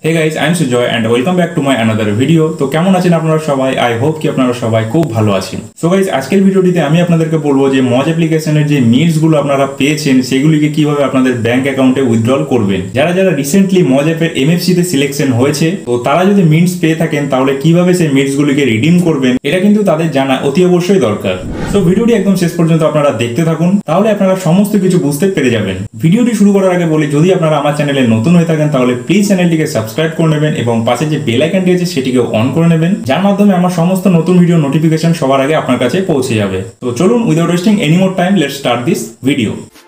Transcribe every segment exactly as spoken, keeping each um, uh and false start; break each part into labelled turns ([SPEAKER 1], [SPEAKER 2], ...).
[SPEAKER 1] Hey guys, I am Sujoy and welcome back to my another video. তো কেমন আছেন আপনারা সবাই? I hope কি আপনারা সবাই খুব ভালো আছেন। So guys, আজকের ভিডিওটিতে আমি আপনাদেরকে বলবো যে মজ অ্যাপ্লিকেশনের যে মিটস গুলো আপনারা পেয়েছেন সেগুলিকে কিভাবে আপনাদের ব্যাংক অ্যাকাউন্টে উইথড্রল করবেন। যারা যারা রিসেন্টলি মজ অ্যাপের এমএফসি তে সিলেকশন হয়েছে তো তারা যদি মিটস পেয়ে থাকেন তাহলে কিভাবে সেই মিটস গুলিকে রিডিম করবেন এটা কিন্তু তাদের জানা অতি অবশ্যই দরকার। তো ভিডিওটি একদম শেষ পর্যন্ত আপনারা দেখতে থাকুন, তাহলে আপনারা সমস্ত কিছু বুঝতে পেরে যাবেন। ভিডিওটি শুরু করার আগে বলি, যদি আপনারা আমার চ্যানেলে নতুন হয়ে থাকেন তাহলে প্লিজ চ্যানেলটিকে সাবস্ক্রাইব করে নেবেন এবং পাশে যে বেল আইকনটি আছে সেটিকে অন করে নেবেন, যার মাধ্যমে আমার সমস্ত নতুন ভিডিও নোটিফিকেশন সবার আগে আপনার কাছে পৌঁছে যাবে। তো চলুন, without wasting any more time, let's start this video.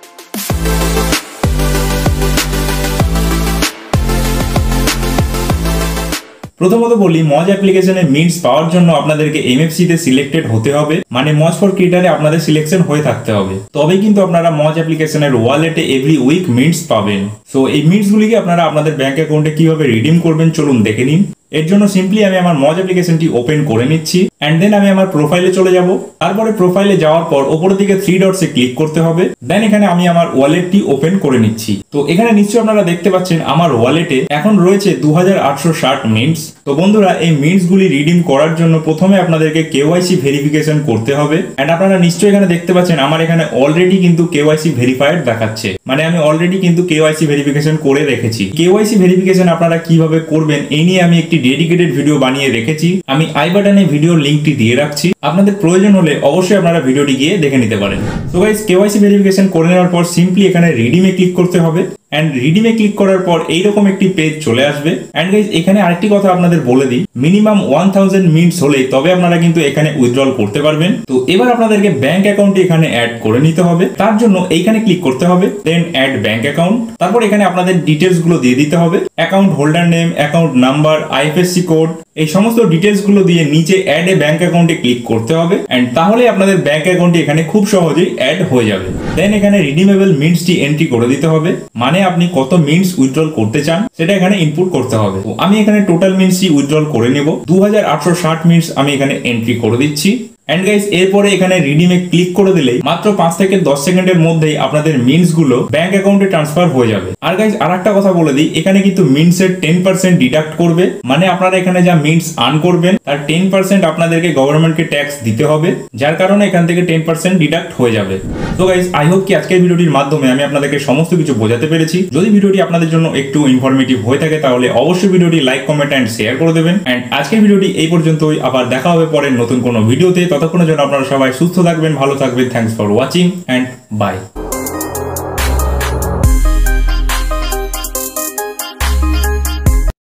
[SPEAKER 1] প্রথমত বলি, মজ অ্যাপ্লিকেশনে মিটস পাওয়ার জন্য আপনাদেরকে এমএফসি তে সিলেক্টেড হতে হবে, মানে মজ ফর ক্রিয়েটারে আপনাদের সিলেকশন হয়ে থাকতে হবে, তবেই কিন্তু আপনারা মজ অ্যাপ্লিকেশনের ওয়ালেটে এভরি উইক মিটস পাবেন। সো এই মিটস গুলিকে আপনারা আপনাদের ব্যাংক অ্যাকাউন্টে কিভাবে রিডিম করবেন চলুন দেখে নিন। এর জন্য সিম্পলি আমি আমার মজ অ্যাপ্লিকেশনটি ওপেন করে নিচ্ছি এন্ড দেন আমি আমার প্রোফাইলে চলে যাব। তারপরে প্রোফাইলে যাওয়ার পর উপরের দিকে থ্রি ডটসে ক্লিক করতে হবে, দেন এখানে আমি আমার ওয়ালেটটি ওপেন করে নিচ্ছি। তো এখানে নিশ্চয়ই আপনারা দেখতে পাচ্ছেন আমার ওয়ালেটে এখন রয়েছে দু হাজার আটশো ষাট মিটস। তো বন্ধুরা, এই মিটস গুলি রিডিম করার জন্য প্রথমে আপনাদেরকে কেওয়াইসি ভেরিফিকেশন করতে হবে এন্ড আপনারা নিশ্চয়ই এখানে দেখতে পাচ্ছেন আমার এখানে অলরেডি কিন্তু কেওয়াইসি ভেরিফাইড দেখাচ্ছে, মানে আমি অলরেডি কিন্তু কেওয়াইসি ভেরিফিকেশন করে রেখেছি। কেওয়াইসি ভেরিফিকেশন আপনারা কিভাবে করবেন এই নিয়ে আমি একটি ডেডিকেটেড ভিডিও বানিয়ে রেখেছি, আমি আই বাটনে ভিডিও লিংকটি দিয়ে রাখছি, আপনাদের প্রয়োজন হলে অবশ্যই আপনারা ভিডিওটি গিয়ে দেখে নিতে পারেন। সো গাইস, কেওয়াইসি ভেরিফিকেশন করে নেওয়ার পর সিম্পলি এখানে রিডিমে ক্লিক করতে হবে এন্ড রিডিমে ক্লিক করার পর এইরকম একটি পেজ চলে আসবে। এন্ড গাইস, এখানে আরেকটি কথা আপনাদের বলে দিই, মিনিমাম ওয়ান থাউজেন্ড মিটস হলে তবে আপনারা কিন্তু এখানে উইথড্রল করতে পারবেন। তো এবার আপনাদেরকে ব্যাংক অ্যাকাউন্টটি এখানে অ্যাড করে নিতে হবে, তার জন্য এইখানে ক্লিক করতে হবে, দেন অ্যাড ব্যাংক অ্যাকাউন্ট। তারপর এখানে আপনাদের ডিটেলস গুলো দিয়ে দিতে হবে, account holder name, account number, IFSC code, এই সমস্ত ডিটেলস গুলো দিয়ে নিচে অ্যাড এ ব্যাংক অ্যাকাউন্টে ক্লিক করতে হবে এন্ড তাহলে আপনাদের ব্যাংক অ্যাকাউন্টটি এখানে খুব সহজেই অ্যাড হয়ে যাবে। দেন এখানে রিডিমেবল মিটসটি এন্ট্রি করে দিতে হবে, মানে আপনি কত মিটস উইথড্রল করতে চান সেটা এখানে ইনপুট করতে হবে। তো আমি এখানে টোটাল মিটসটি উইথড্রল করে নেব, দু হাজার আটশো ষাট মিটস আমি এখানে এন্ট্রি করে দিচ্ছি। এন্ড গাইস, এরপরে এখানে রিডিমে ক্লিক করে দিলেই মাত্র পাঁচ থেকে দশ সেকেন্ডের মধ্যেই আপনাদের মিটস গুলো ব্যাংক অ্যাকাউন্টে ট্রান্সফার হয়ে যাবে। আর গাইস, আরেকটা কথা বলে দিই, এখানে কিন্তু মিটস এর টেন পার্সেন্ট ডিডাক্ট করবে, মানে আপনারা এখানে যা মিটস আর্ন করবেন তার টেন পার্সেন্ট আপনাদেরকে গভর্নমেন্টকে ট্যাক্স দিতে হবে, যার কারণে এখান থেকে টেন পার্সেন্ট ডিডাক্ট হয়ে যাবে। তো গাইস, আই হোপ কি আজকের ভিডিওটির মাধ্যমে আমি আপনাদেরকে সমস্ত কিছু বোঝাতে পেরেছি। যদি ভিডিওটি আপনাদের জন্য একটু ইনফরমেটিভ হয়ে থাকে তাহলে অবশ্যই ভিডিওটি লাইক, কমেন্ট এন্ড শেয়ার করে দেবেন। এন্ড আজকের ভিডিওটি এই পর্যন্তই, আবার দেখা হবে পরের নতুন কোনো ভিডিওতে। ততক্ষণের জন্য আপনারা সবাই সুস্থ থাকবেন, ভালো থাকবেন। Thanks for watching and by.